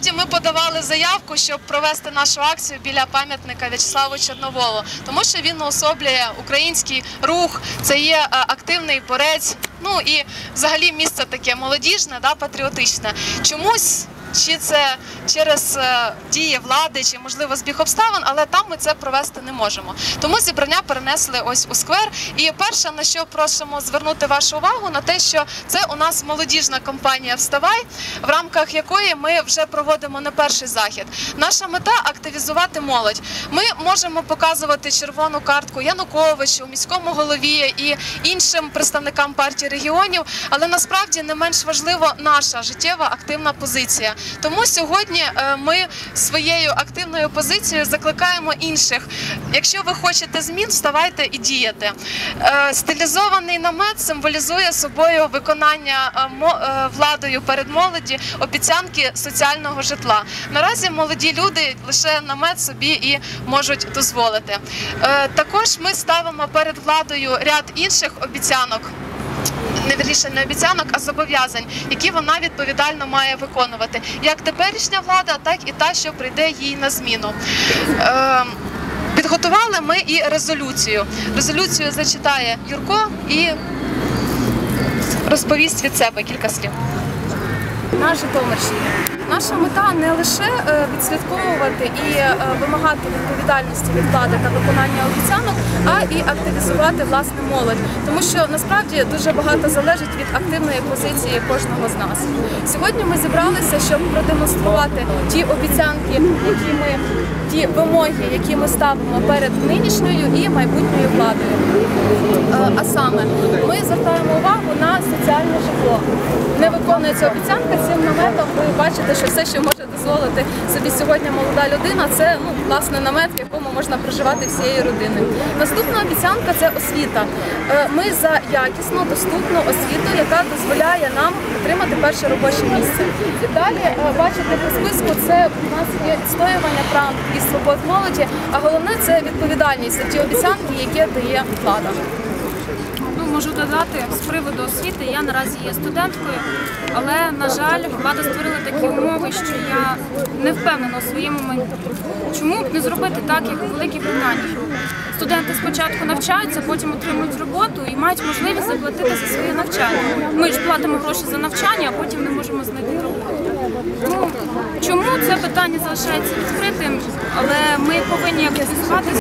Насправді ми подавали заявку, щоб провести нашу акцію біля пам'ятника В'ячеславу Чорноволу, тому що він уособлює український рух, це є активний борець, ну і взагалі місце таке молодіжне, патріотичне. Чомусь, чи це через дії влади, чи, можливо, збіг обставин, але там ми це провести не можемо. Тому зібрання перенесли ось у сквер. І перше, на що просимо звернути вашу увагу, на те, що це у нас молодіжна кампанія «Вставай», в рамках якої ми вже проводимо не перший захід. Наша мета – активізувати молодь. Ми можемо показувати червону картку Януковичу, міському голові і іншим представникам партії регіонів, але насправді не менш важливо наша життєва активна позиція. Тому сьогодні ми своєю активною позицією закликаємо інших. Якщо ви хочете змін, вставайте і діяти. Стилізований намет символізує собою виконання владою перед молоді обіцянки соціального житла. Наразі молоді люди лише намет собі і можуть дозволити. Також ми ставимо перед владою ряд інших обіцянок. Не обіцянок, а зобов'язань, які вона відповідально має виконувати. Як теперішня влада, так і та, що прийде їй на зміну. Підготували ми і резолюцію. Резолюцію зачитає Юрко і розповість від себе кілька слів. На Житомирщині. Наша мета не лише відслідковувати і вимагати відповідальності від влади та виконання обіцянок, а і активізувати власне молодь. Тому що насправді дуже багато залежить від активної позиції кожного з нас. Сьогодні ми зібралися, щоб продемонструвати ті обіцянки, ті вимоги, які ми ставимо перед нинішньою і майбутньою владою. А саме, ми звертаємо увагу на соціальне житло. Не виконується обіцянка, цим наметом ви бачите, що все, що може дозволити собі сьогодні молода людина, це власне намет, в якому можна проживати всією родиною. Наступна обіцянка – це освіта. Ми за якісну, доступну освіту, яка дозволяє нам отримати перше робоче місце. І далі, бачите, по списку це у нас є відстоювання прав і свобод молоді, а головне – це відповідальність за ті обіцянки, які дає влада. Можу додати, з приводу освіти, я наразі є студенткою, але, на жаль, влада створила такі умови, що я не впевнена у своєму майбутньому. Чому б не зробити так, як у Великій Британії? Студенти спочатку навчаються, потім отримують роботу і мають можливість заплатити за своє навчання. Ми ж платимо гроші за навчання, а потім не можемо знайти роботу. Чому це питання залишається відкритим, але ми повинні активізувати